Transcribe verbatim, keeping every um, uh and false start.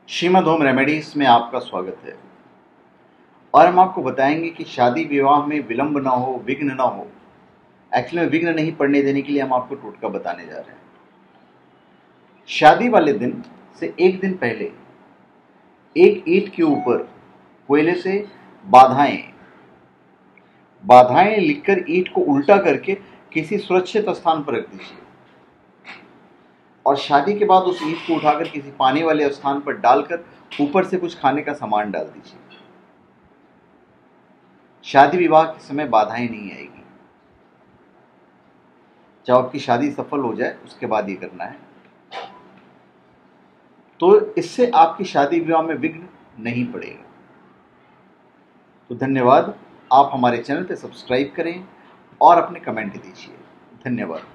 Shrimad home remedies में आपका स्वागत है। और हम आपको बताएंगे कि शादी विवाह में विलंब ना हो, विघ्न ना हो। एक्चुअली में विघ्न नहीं पड़ने देने के लिए हम आपको टोटका बताने जा रहे हैं। शादी वाले दिन से एक दिन पहले एक ईंट के ऊपर कोयले से बाधाएं बाधाएं लिखकर ईंट को उल्टा करके किसी सुरक्षित स्थान पर रख दीजिए और शादी के बाद उस ईंट को उठाकर किसी पानी वाले स्थान पर डालकर ऊपर से कुछ खाने का सामान डाल दीजिए। शादी विवाह के समय बाधाएं नहीं आएगी। जब आपकी शादी सफल हो जाए उसके बाद ये करना है, तो इससे आपकी शादी विवाह में विघ्न नहीं पड़ेगा। तो धन्यवाद। आप हमारे चैनल पे सब्सक्राइब करें और अपने कमेंट दीजिए। धन्यवाद।